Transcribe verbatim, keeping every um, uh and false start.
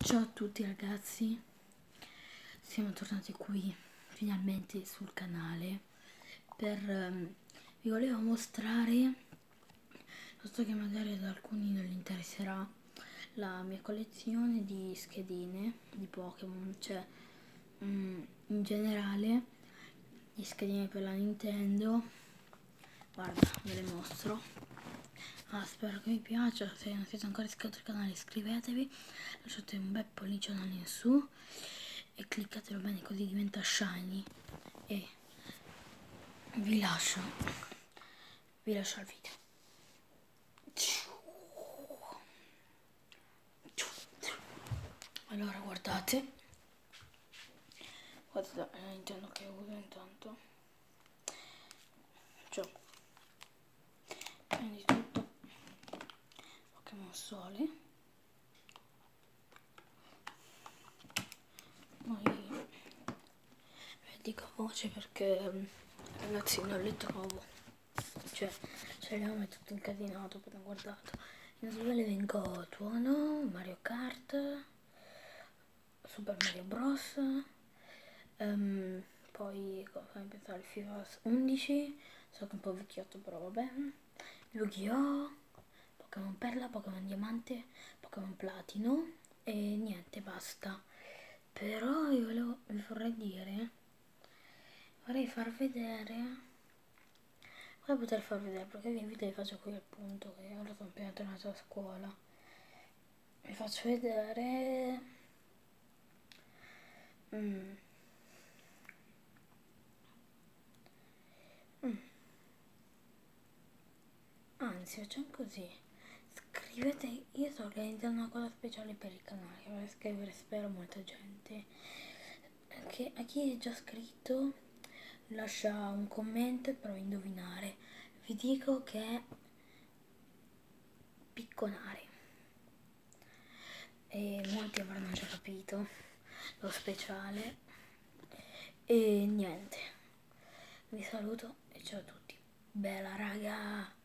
Ciao a tutti ragazzi, siamo tornati qui finalmente sul canale per um, vi volevo mostrare, visto che magari ad alcuni non gli interesserà, la mia collezione di schedine di Pokémon, cioè um, in generale di schedine per la Nintendo. Guarda, ve le mostro. Ah, spero che vi piaccia. Se non siete ancora iscritti al canale iscrivetevi, lasciate un bel pollicione in su e cliccatelo bene così diventa shiny. E vi lascio vi lascio al video. Allora guardate, guardate la Nintendo che uso intanto, cioè prima di tutto Pokémon Sole, poi dico voce perché ragazzi non le trovo, cioè ce le ho tutto incasinato, poi ho guardato in livello vengo Tuono, Mario Kart, Super Mario Bros, um, poi fammi pensare il FIFA undici, so che è un po' vecchiotto però vabbè, Yu-Gi-Oh, Pokémon Perla, Pokémon Diamante, Pokémon Platino e niente, basta. Però io volevo, vi vorrei dire, vorrei far vedere, vorrei poter far vedere, perché i video li faccio qui al punto che ora sono appena tornato a scuola. Vi faccio vedere mm. Mm. Anzi, facciamo così, scrivete, io sto organizzando una cosa speciale per il canale, vorrei scrivere, spero molta gente, che a chi è già scritto lascia un commento e prova a indovinare. Vi dico che è picconare e molti avranno già capito lo speciale. E niente, vi saluto e ciao a tutti. Bella raga!